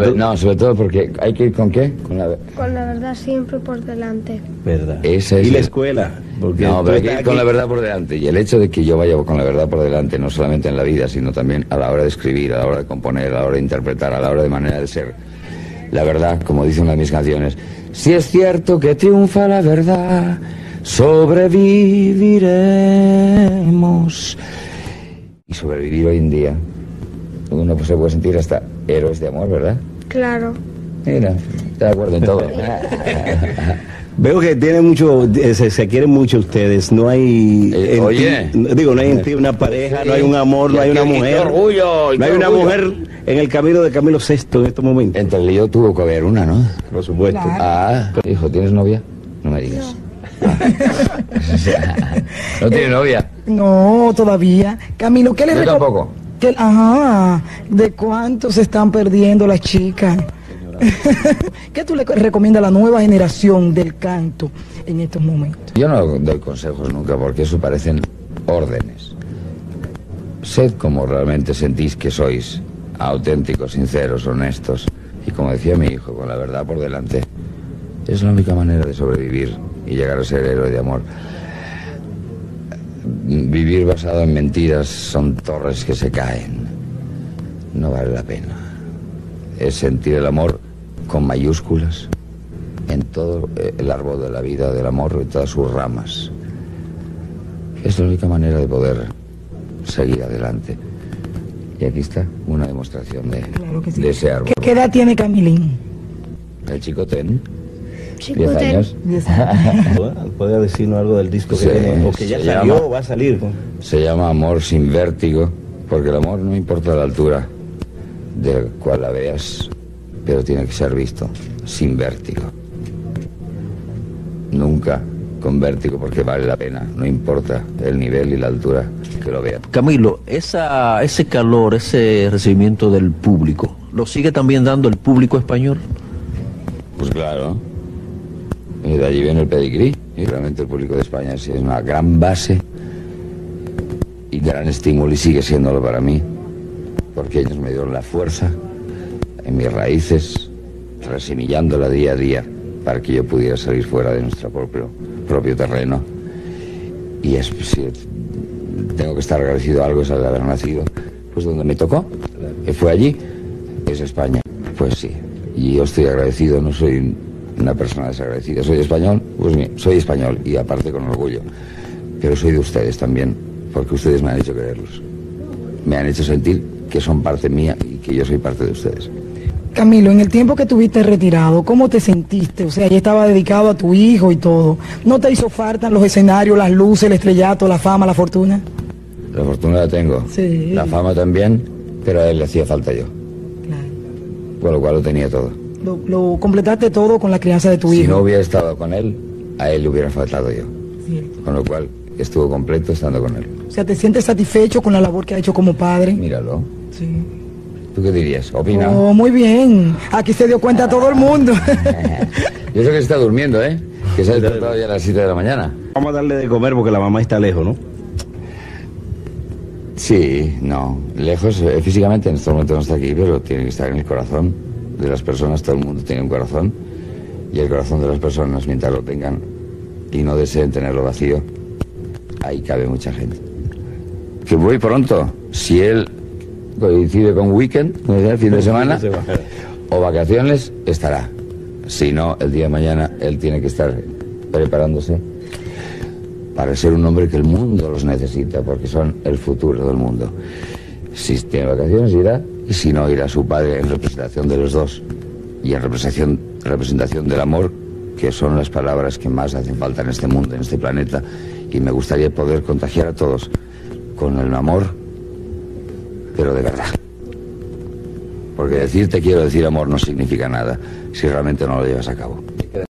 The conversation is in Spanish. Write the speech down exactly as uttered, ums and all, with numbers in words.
Sobre, no, sobre todo porque hay que ir con qué? Con la, con la verdad siempre por delante. ¿Verdad? Esa es y la el... escuela. Porque no, pero hay que ir aquí... con la verdad por delante. Y el hecho de que yo vaya con la verdad por delante, no solamente en la vida, sino también a la hora de escribir, a la hora de componer, a la hora de interpretar, a la hora de manera de ser. La verdad, como dice una de mis canciones, si es cierto que triunfa la verdad, sobreviviremos. Y sobrevivir hoy en día, uno se puede sentir hasta héroes de amor, ¿verdad? Claro. Mira, está de acuerdo en todo. Veo que tiene mucho, se, se quieren mucho ustedes, no hay... Eh, en oye. ti, digo, no hay en ti una pareja, Sí. no hay un amor, no Y hay una qué- y qué mujer. orgullo, y no qué hay una orgullo. mujer en el camino de Camilo sexto en estos momentos. Entre él y yo tuvo que haber una, ¿no? Por supuesto. Claro. Ah, hijo, ¿tienes novia? No me digas. Ah. ¿No tiene novia? No, todavía. Camilo, ¿qué le Yo reco- tampoco. ¿Qué- ajá, ¿de cuánto se están perdiendo las chicas? ¿Qué tú le recomiendas a la nueva generación del canto en estos momentos? Yo no doy consejos nunca porque eso parecen órdenes. Sed como realmente sentís que sois, auténticos, sinceros, honestos. Y como decía mi hijo, con la verdad por delante. Es la única manera de sobrevivir y llegar a ser héroe de amor. Vivir basado en mentiras son torres que se caen. No vale la pena. Es sentir el amor con mayúsculas en todo el árbol de la vida, del amor, en todas sus ramas. Es la única manera de poder seguir adelante. Y aquí está una demostración de, Claro que sí. de ese árbol. ¿Qué, qué edad tiene Camilín? El chicoten, diez Chicote. años. ¿Puede decirnos algo del disco que Sí, tiene? O que ya se salió llama- o va a salir. ¿no? Se llama Amor sin vértigo, porque el amor no importa la altura de cual la veas, pero tiene que ser visto sin vértigo. Nunca con vértigo, porque vale la pena, no importa el nivel y la altura que lo vean. Camilo, esa, ese calor, ese recibimiento del público, ¿lo sigue también dando el público español? Pues claro, y de allí viene el pedigrí, y realmente el público de España sí es una gran base y gran estímulo, y sigue siéndolo para mí, porque ellos me dieron la fuerza en mis raíces, resemillándola día a día para que yo pudiera salir fuera de nuestro propio, propio terreno. Y es, si tengo que estar agradecido a algo, es al haber nacido pues donde me tocó, que fue allí, es España. Pues sí, y yo estoy agradecido, no soy una persona desagradecida. Soy español, pues bien, soy español, y aparte con orgullo, pero soy de ustedes también, porque ustedes me han hecho quererlos, me han hecho sentir que son parte mía y que yo soy parte de ustedes. Camilo, en el tiempo que estuviste retirado, ¿cómo te sentiste? O sea, ya estaba dedicado a tu hijo y todo. ¿No te hizo falta los escenarios, las luces, el estrellato, la fama, la fortuna? La fortuna la tengo, Sí. la fama también, pero a él le hacía falta yo, Claro. con lo cual lo tenía todo. Lo, lo completaste todo con la crianza de tu Si hijo. no hubiera estado con él, a él le hubiera faltado yo, Cierto. con lo cual estuvo completo estando con él. O sea, ¿te sientes satisfecho con la labor que ha hecho como padre? Míralo. Sí. ¿Tú qué dirías? ¿Opina? Oh, muy bien. Aquí se dio cuenta todo el mundo. Yo creo que se está durmiendo, ¿eh? Que se ha despertado ya a las siete de la mañana. Vamos a darle de comer porque la mamá está lejos, ¿no? Sí, no. Lejos, eh, físicamente en este momento no está aquí, pero tiene que estar en el corazón de las personas. Todo el mundo tiene un corazón. Y el corazón de las personas, mientras lo tengan y no deseen tenerlo vacío, ahí cabe mucha gente. Que voy pronto. Si él coincide con weekend, ¿no es? Fin de semana, o vacaciones, estará. Si no, el día de mañana él tiene que estar preparándose para ser un hombre que el mundo los necesita, porque son el futuro del mundo. Si tiene vacaciones, irá, y si no, irá su padre en representación de los dos, y en representación, representación del amor, que son las palabras que más hacen falta en este mundo, en este planeta, y me gustaría poder contagiar a todos con el amor, pero de verdad. Porque decir te quiero decir amor no significa nada si realmente no lo llevas a cabo.